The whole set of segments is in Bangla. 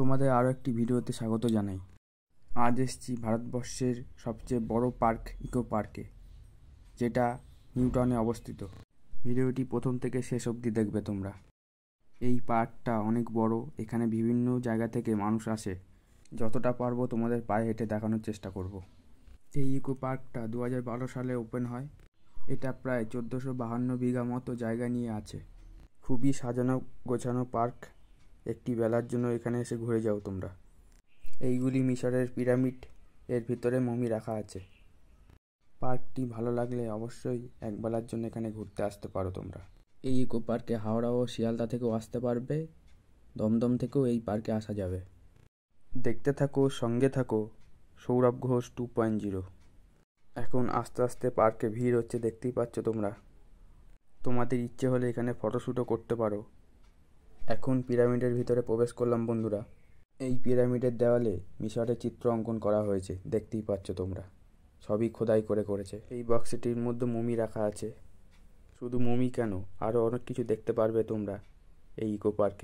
তোমাদের আরও একটি ভিডিওতে স্বাগত জানাই। আজ এসেছি ভারতবর্ষের সবচেয়ে বড় পার্ক ইকো পার্কে, যেটা নিউটাউনে অবস্থিত। ভিডিওটি প্রথম থেকে শেষ অবধি দেখবে তোমরা। এই পার্কটা অনেক বড়, এখানে বিভিন্ন জায়গা থেকে মানুষ আসে। যতটা পারবো তোমাদের পায়ে হেঁটে দেখানোর চেষ্টা করব। এই ইকো পার্কটা 2012 সালে ওপেন হয়। এটা প্রায় 1452 বিঘা মতো জায়গা নিয়ে আছে। খুবই সাজানো গোছানো পার্ক। একটি বেলার জন্য এখানে এসে ঘুরে যাও তোমরা। এইগুলি মিশরের পিরামিড, এর ভিতরে মমি রাখা আছে। পার্কটি ভালো লাগলে অবশ্যই এক বেলার জন্য এখানে ঘুরতে আসতে পারো তোমরা। এই ইকো পার্কে হাওড়া ও শিয়ালদা থেকেও আসতে পারবে, দমদম থেকেও এই পার্কে আসা যাবে। দেখতে থাকো, সঙ্গে থাকো সৌরভ ঘোষ 2.0। এখন আস্তে আস্তে পার্কে ভিড় হচ্ছে, দেখতেই পাচ্ছ তোমরা। তোমাদের ইচ্ছে হলে এখানে ফটোশ্যুটও করতে পারো। এখন পিরামিডের ভিতরে প্রবেশ করলাম বন্ধুরা। এই পিরামিডের দেওয়ালে মিশরের চিত্র অঙ্কন করা হয়েছে, দেখতেই পাচ্ছ তোমরা। সবই খোদাই করে করেছে। এই বক্সটির মধ্যে মমি রাখা আছে। শুধু মমি কেন, আরও অনেক কিছু দেখতে পারবে তোমরা এই ইকো পার্কে।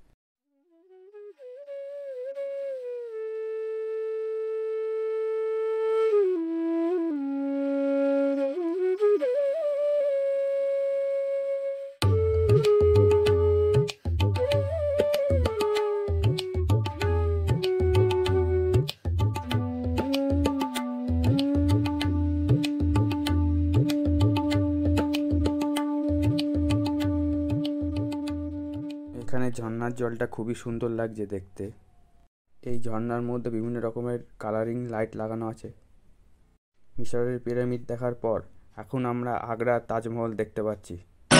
এখানে ঝর্ণার জলটা খুবই সুন্দর লাগছে দেখতে। এই ঝর্ণার মধ্যে বিভিন্ন রকমের কালারিং লাইট লাগানো আছে। মিশরের পিরামিড দেখার পর এখন আমরা আগ্রার তাজমহল দেখতে পাচ্ছি।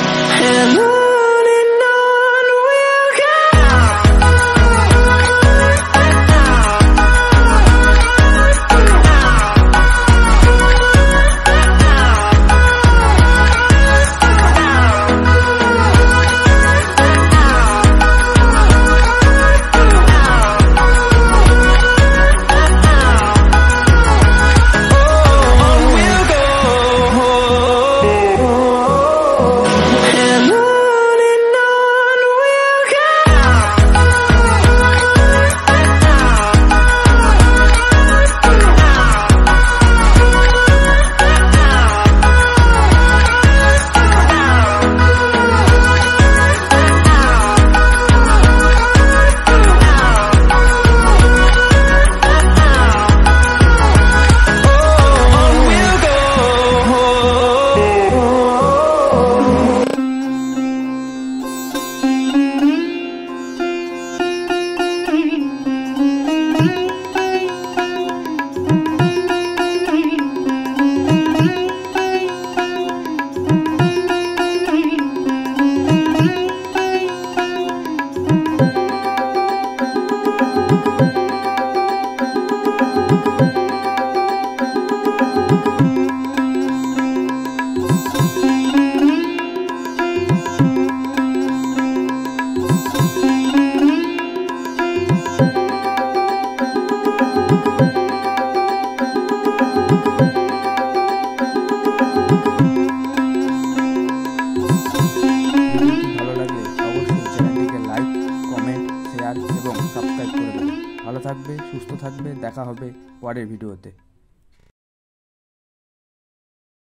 ভালো লাগলে অবশ্যই চ্যানেলটিকে লাইক, কমেন্ট, শেয়ার এবং সাবস্ক্রাইব করে দেবে। ভালো থাকবে, সুস্থ থাকবে, দেখা হবে পরের ভিডিওতে।